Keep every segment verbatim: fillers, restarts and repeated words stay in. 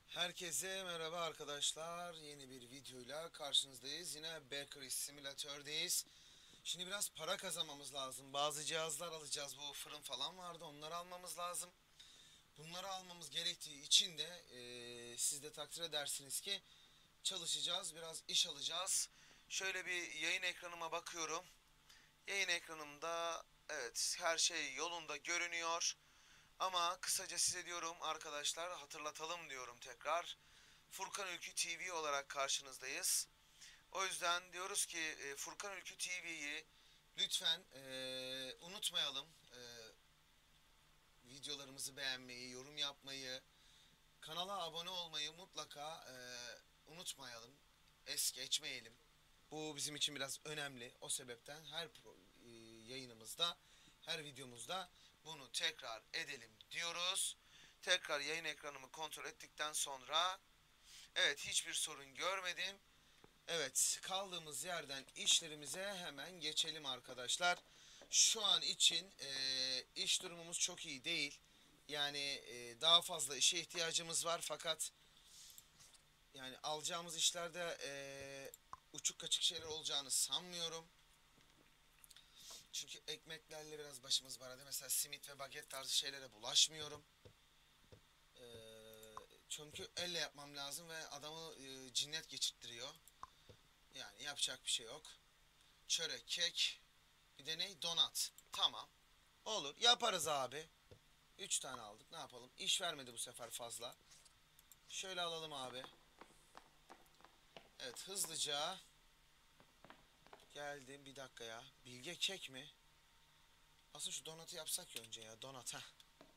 Herkese merhaba arkadaşlar. Yeni bir videoyla karşınızdayız. Yine Bakery Simülatör'deyiz. Şimdi biraz para kazanmamız lazım. Bazı cihazlar alacağız. Bu fırın falan vardı. Onları almamız lazım. Bunları almamız gerektiği için de eee siz de takdir edersiniz ki çalışacağız. Biraz iş alacağız. Şöyle bir yayın ekranıma bakıyorum. Yayın ekranımda evet her şey yolunda görünüyor. Ama kısaca size diyorum arkadaşlar, hatırlatalım diyorum tekrar. Furkan Ülkü T V olarak karşınızdayız. O yüzden diyoruz ki e, Furkan Ülkü T V'yi lütfen e, unutmayalım. E, videolarımızı beğenmeyi, yorum yapmayı, kanala abone olmayı mutlaka e, unutmayalım. Es geçmeyelim. Bu bizim için biraz önemli. O sebepten her pro, e, yayınımızda, her videomuzda bunu tekrar edelim diyoruz. Tekrar yayın ekranımı kontrol ettikten sonra evet, hiçbir sorun görmedim. Evet, kaldığımız yerden işlerimize hemen geçelim arkadaşlar. Şu an için e, iş durumumuz çok iyi değil. Yani e, daha fazla işe ihtiyacımız var, fakat yani alacağımız işlerde e, uçuk kaçık şeyler olacağını sanmıyorum. Çünkü ekmeklerle biraz başımız belada. Mesela simit ve baget tarzı şeylere bulaşmıyorum. E, çünkü elle yapmam lazım ve adamı e, cinnet geçirttiriyor. Yani yapacak bir şey yok. Çörek, kek, bir de ne? Donat. Tamam. Olur. Yaparız abi. Üç tane aldık. Ne yapalım? İş vermedi bu sefer fazla. Şöyle alalım abi. Evet, hızlıca. Geldim. Bir dakika ya. Bilge kek mi? Aslında şu donatı yapsak ya önce ya. Donat. Heh.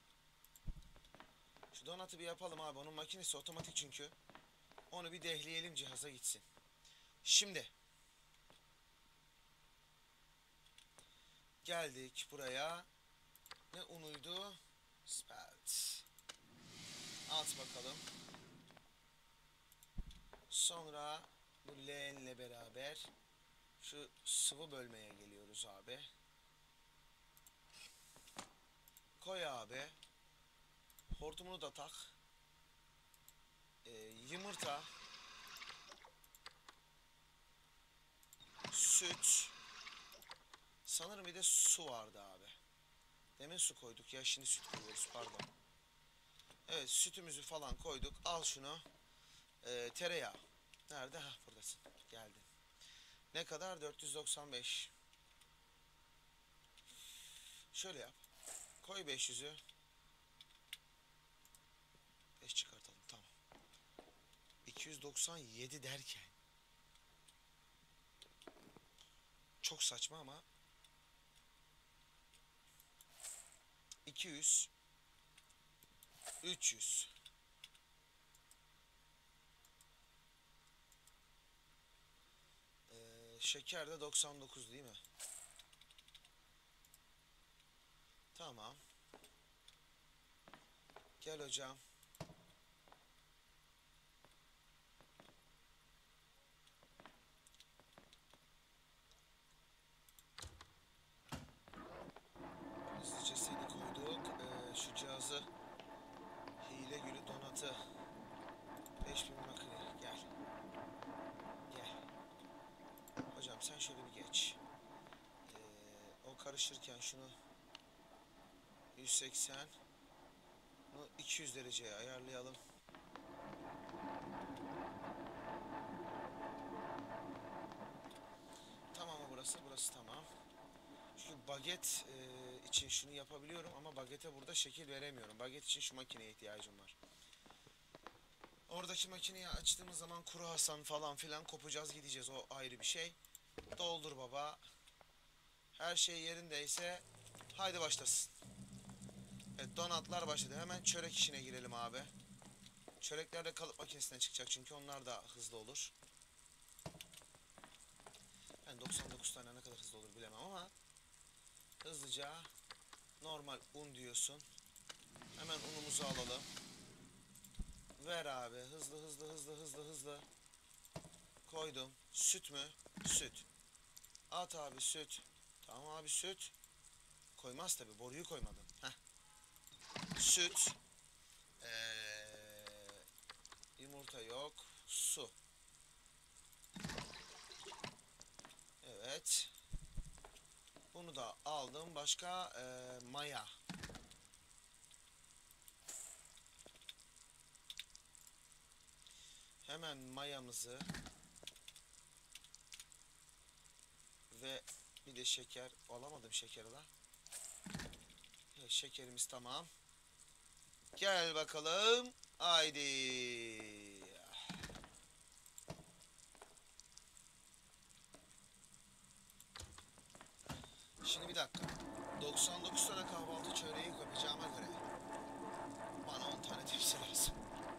Şu donatı bir yapalım abi. Onun makinesi otomatik çünkü. Onu bir dehleyelim, cihaza gitsin. Şimdi. Geldik buraya. Ne unuydu? Spelt. At bakalım. Sonra bu leğenle beraber şu sıvı bölmeye geliyoruz abi. Koy abi. Hortumunu da tak. Ee, yumurta. Süt. Sanırım bir de su vardı abi. Demin su koyduk ya, şimdi süt koyuyoruz, pardon. Evet, sütümüzü falan koyduk. Al şunu. Ee, tereyağı. Nerede? Hah, buradasın. Geldin. Ne kadar? dört yüz doksan beş. Şöyle yap. Koy beş yüzü. beş çıkartalım, tamam. iki yüz doksan yedi derken. Çok saçma ama. iki yüz. üç yüz. Ee, şeker de doksan dokuz değil mi? Tamam. Gel hocam. Hızlıca seni koyduk. Ee, şu cihazı, hile gülü donatı. beş bin makine. Gel. Gel. Hocam sen şöyle bir geç. Ee, o karışırken şunu yüz seksen, bunu iki yüz dereceye ayarlayalım. Tamam mı burası? Burası tamam. Çünkü baget e, için şunu yapabiliyorum ama bagete burada şekil veremiyorum. Baget için şu makineye ihtiyacım var. Oradaki makineyi açtığımız zaman kuru Hasan falan filan kopacağız, gideceğiz, o ayrı bir şey. Doldur baba. Her şey yerindeyse haydi başlasın. Evet, donatlar başladı. Hemen çörek işine girelim abi. Çörekler de kalıp makinesinden çıkacak çünkü onlar da hızlı olur. Yani doksan dokuz tane ne kadar hızlı olur bilemem ama hızlıca normal un diyorsun. Hemen unumuzu alalım. Ver abi. Hızlı hızlı hızlı hızlı hızlı. Koydum. Süt mü? Süt. At abi süt. Tamam abi, süt. Koymaz tabi. Boruyu koymadım. Heh. Süt. Ee, Yumurta yok. Su. Evet. Bunu da aldım. Başka e, maya. Hemen mayamızı ve bir de şeker. Alamadım şekeri la. Evet, şekerimiz tamam. Gel bakalım. Haydi. Şimdi bir dakika. doksan dokuz tane kahvaltı çöreği yapacağıma göre bana on tane tepsi lazım.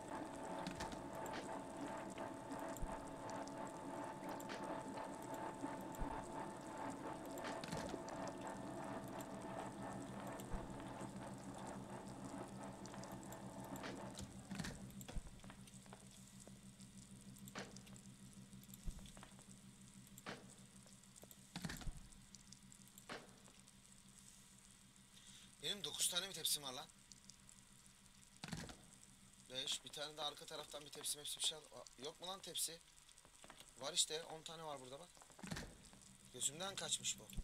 Benim dokuz tane mi tepsim var lan? beş. Bir tane de arka taraftan bir tepsi hepsi bir şey al. Yok mu lan tepsi? Var işte, on tane var burada bak. Gözümden kaçmış bu.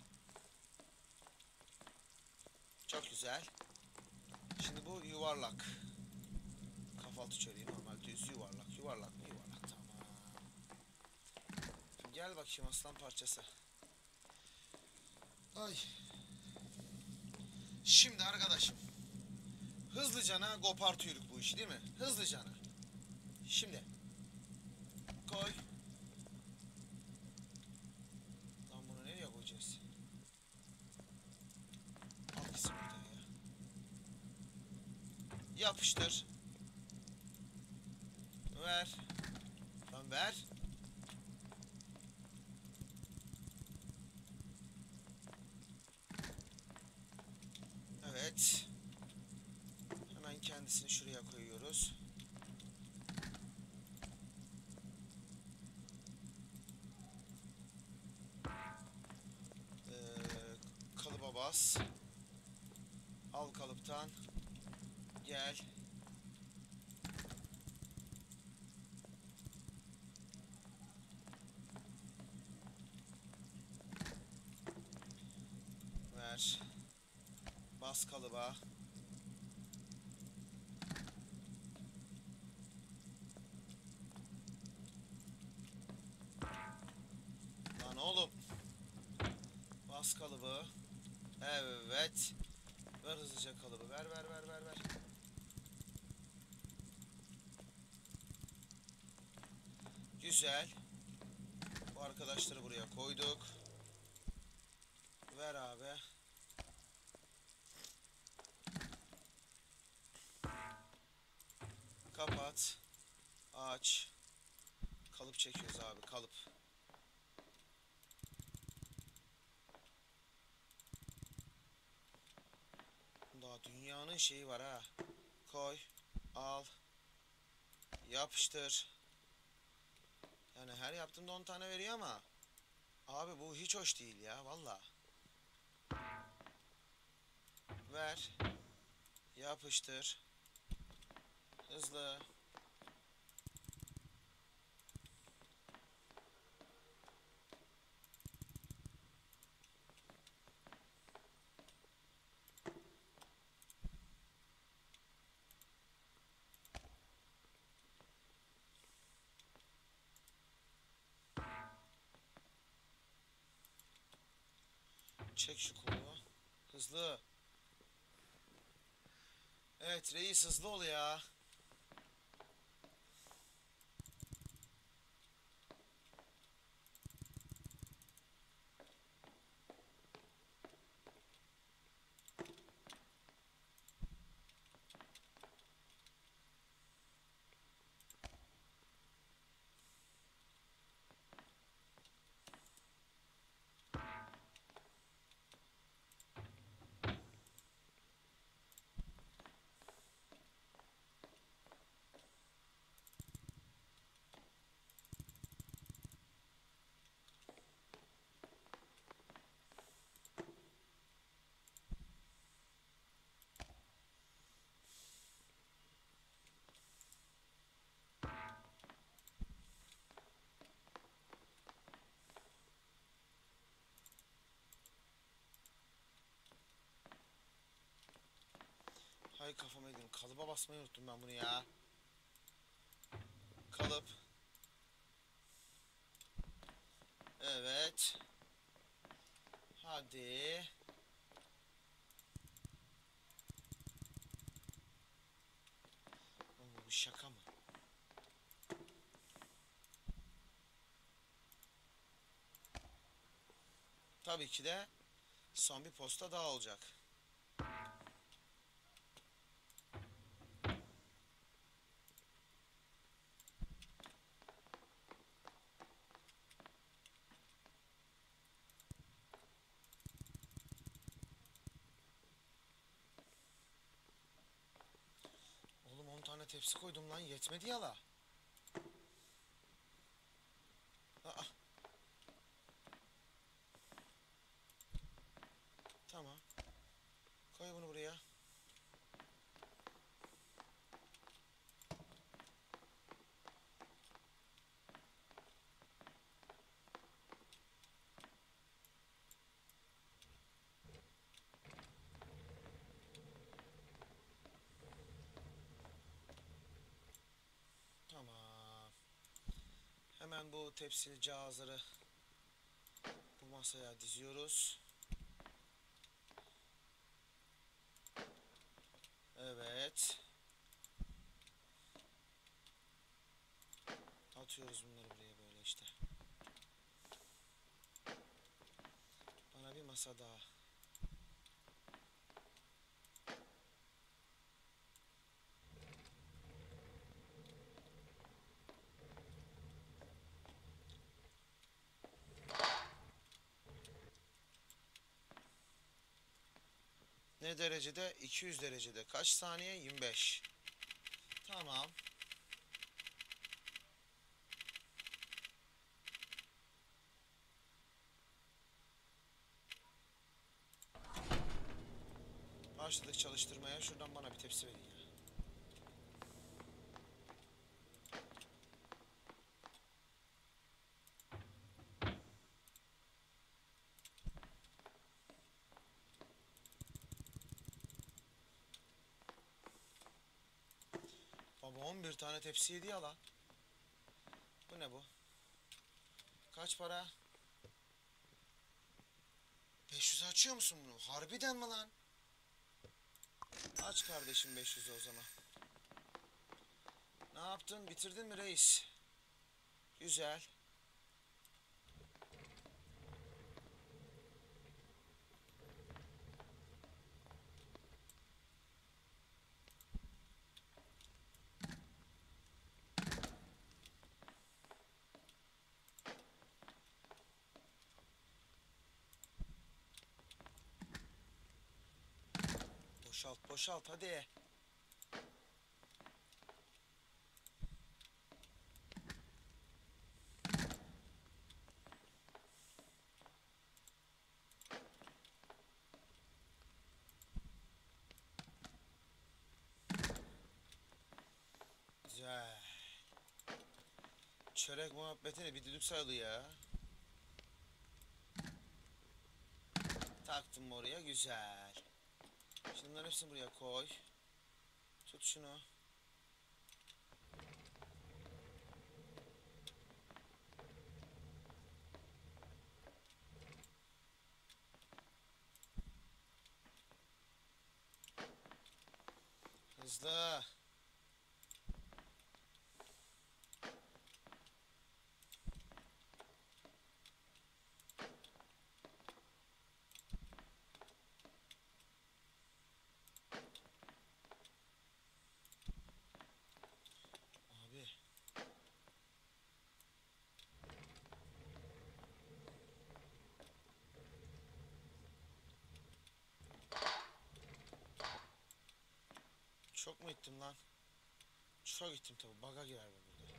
Çok güzel. Şimdi bu yuvarlak. Kahvaltı çöreği normal düz yuvarlak. Yuvarlak mı yuvarlak, tamam. Gel bakayım aslan parçası. Ay. Şimdi arkadaşım. Hızlıcana kopartıyoruz bu işi değil mi? Hızlıcana. Şimdi. Koy. Lan bunu nereye koyacağız? Al kızım buradan ya. Yapıştır. Ver. Lan ver. Evet. Hemen kendisini şuraya koyuyoruz. Ee, kalıba bas. Al kalıptan. Gel. Ver. Bas kalıba. Lan oğlum. Bas kalıbı. Evet. Ver hızlıca kalıbı. Ver ver ver ver ver. Güzel. Bu arkadaşları buraya koyduk. Ver abi. Kapat. Aç. Kalıp çekiyoruz abi, kalıp. Daha dünyanın şeyi var ha. Koy. Al. Yapıştır. Yani her yaptığımda on tane veriyor ama abi bu hiç hoş değil ya valla. Ver. Yapıştır. Hızlı. Çek şu kolu. Hızlı. Evet reis, hızlı ol ya. Hay kafama yedim. Kalıba basmayı unuttum ben bunu ya. Kalıp. Evet. Hadi. Oo, bu şaka mı? Tabii ki de son bir posta daha olacak. Oğlum on tane tepsi koydum lan, yetmedi ya la. Aa, tamam. Koy bunu buraya. Tamam. Hemen bu tepsili cihazları bu masaya diziyoruz. Evet. Atıyoruz bunları buraya böyle işte. Bana bir masa daha. Ne derecede? iki yüz derecede. Kaç saniye? yirmi beş. Tamam. Başladık çalıştırmaya. Şuradan bana bir tepsi verin ya. Baba on bir tane tepsi yedi ya lan. Bu ne bu? Kaç para? beş yüz açıyor musun bunu? Harbiden mi lan? Aç kardeşim beş yüzü o zaman. Ne yaptın? Bitirdin mi reis? Güzel. Boşalt boşalt hadi. Güzel. Çörek muhabbetini bir düdük sayılı ya. Taktım mı oraya? Güzel. Şimdi bunların hepsini buraya koy. Tut şunu. Hızlı. Abi. Çok mu gittim lan? Çok gittim tabi. Baga girer bu burada.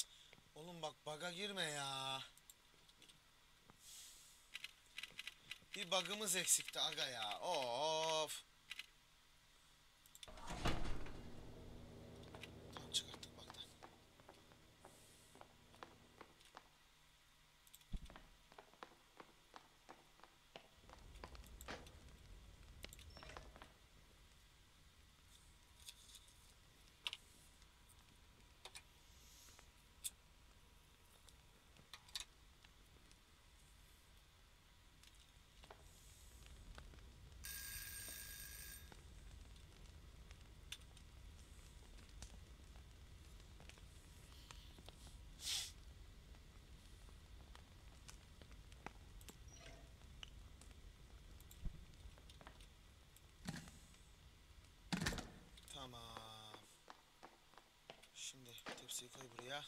Oğlum bak baga girme ya. Bir bug'ımız eksikti aga ya. Of. Tamam, çıkarttık bug'dan. Tamam. Şimdi tepsiyi koy buraya.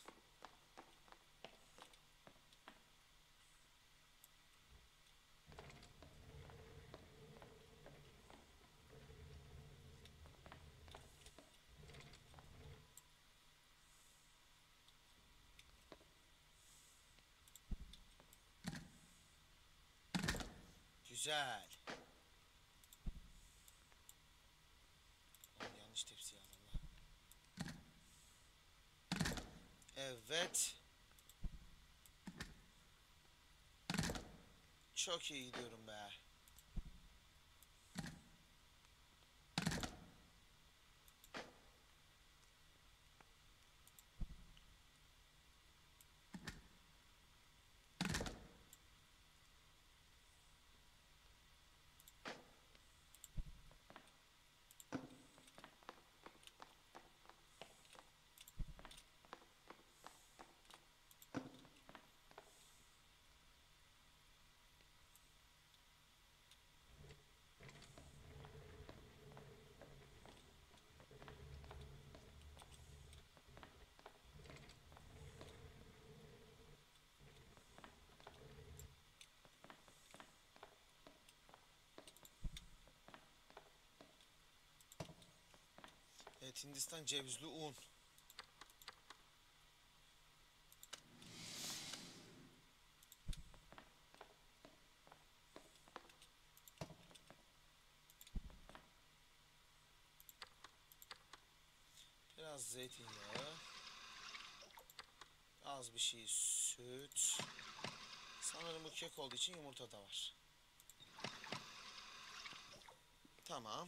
Güzel. Oğlum, yanlış tepsiyi aldım lan. Evet. Çok iyi gidiyorum be. Evet, Hindistan cevizli un. Biraz zeytinyağı. Az bir şey süt. Sanırım bu kek olduğu için yumurta da var. Tamam.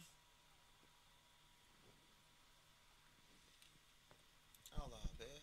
Al abi.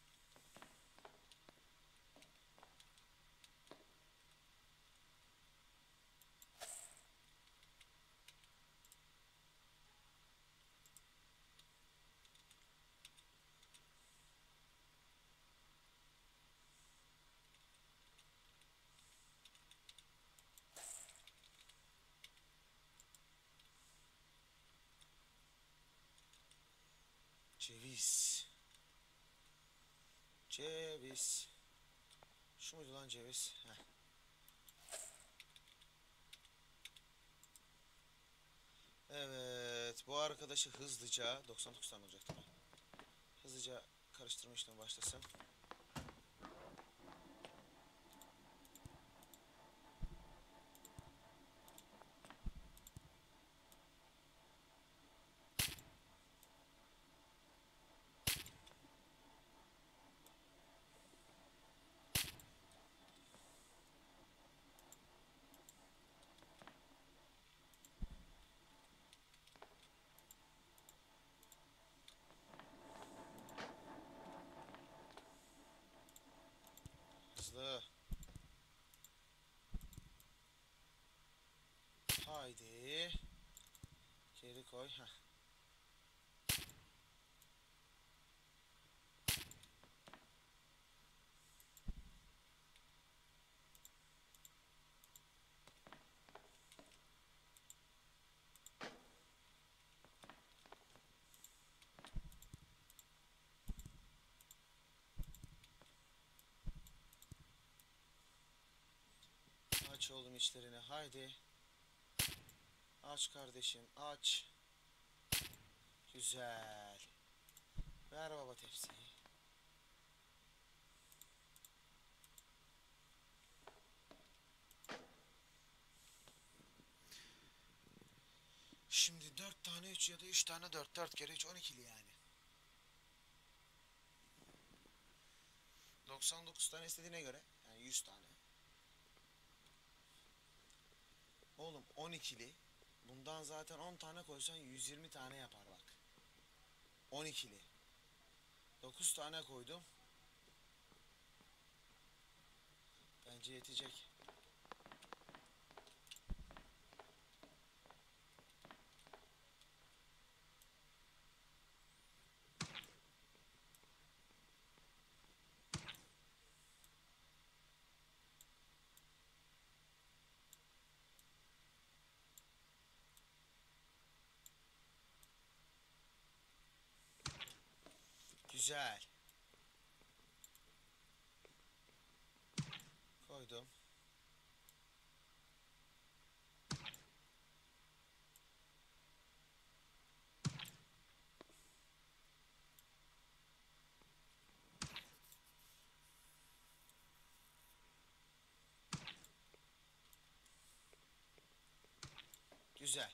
Ceviz. Ceviz. Şu muydu lan ceviz? Heh. Evet, bu arkadaşı hızlıca doksan dokuz tane olacak tabii. Hızlıca karıştırma işlemi başlasın. Hızlı. Haydi. Geri koy. Heh. Aç oğlum içlerini, haydi. Aç kardeşim, aç. Güzel. Ver baba tepsiyi. Şimdi dört tane üç ya da üç tane dört. dört kere üç on ikili yani. doksan dokuz tane istediğine göre. Yani yüz tane. Oğlum on ikili. Bundan zaten on tane koysan yüz yirmi tane yapar bak. on ikili. dokuz tane koydum. Bence yetecek. Güzel. Koydum. Güzel.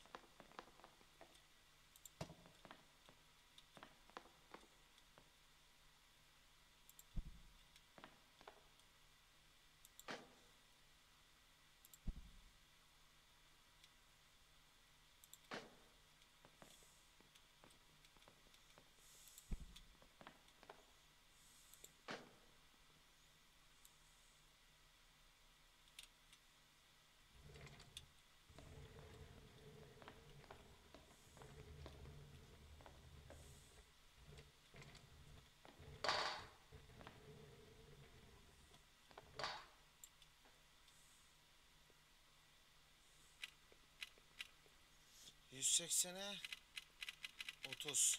yüz seksene otuz.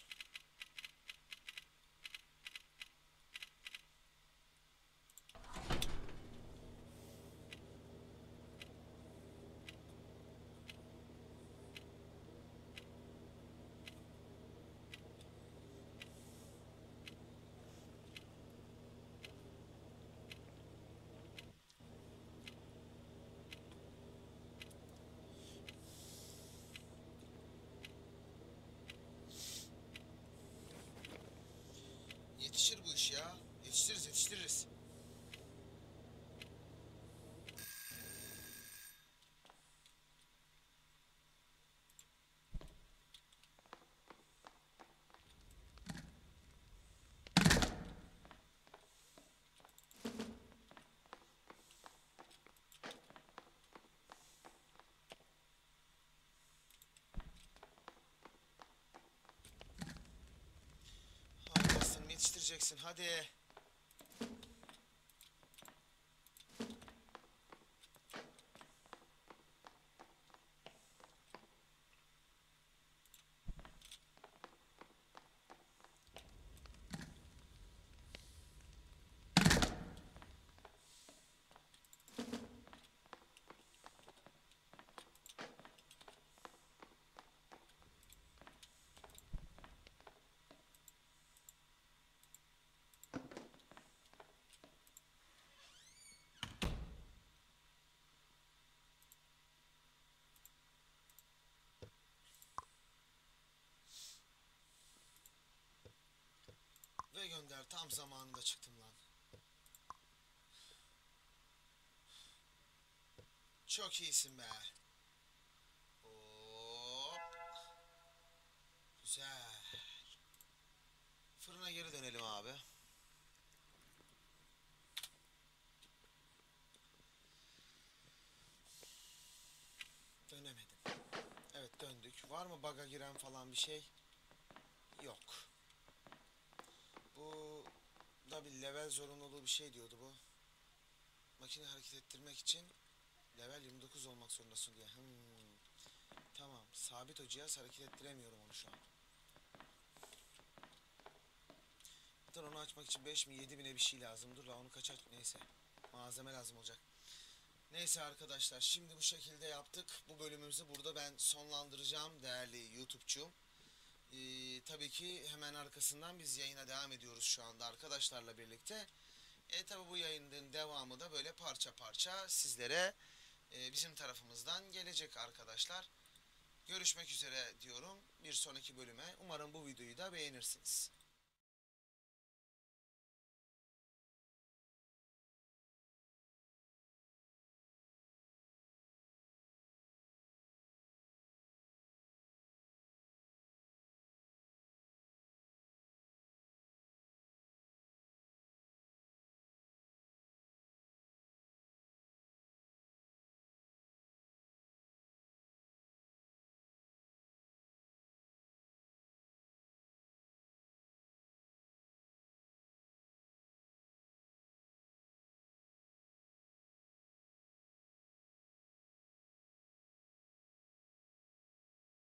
Yetişir bu iş ya. Yetiştiririz yetiştiririz. Hadi aslanım yetiştireceksin hadi. Ve gönder, tam zamanında çıktım lan. Çok iyisin be. Hop. Güzel. Fırına geri dönelim abi. Dönemedim. Evet döndük. Var mı bug'a giren falan bir şey? Yok. Bu da bir level zorunluluğu bir şey diyordu bu. Makine hareket ettirmek için level yirmi dokuz olmak zorundasın diye. Hmm. Tamam. Sabit o cihaz, hareket ettiremiyorum onu şu an. Zaten onu açmak için beş bin yedi bine bir şey lazım. Dur la onu kaç aç. Neyse. Malzeme lazım olacak. Neyse arkadaşlar, şimdi bu şekilde yaptık. Bu bölümümüzü burada ben sonlandıracağım değerli YouTube'cum. Ee, tabii ki hemen arkasından biz yayına devam ediyoruz şu anda arkadaşlarla birlikte. E tabi bu yayının devamı da böyle parça parça sizlere e, bizim tarafımızdan gelecek arkadaşlar. Görüşmek üzere diyorum bir sonraki bölüme. Umarım bu videoyu da beğenirsiniz.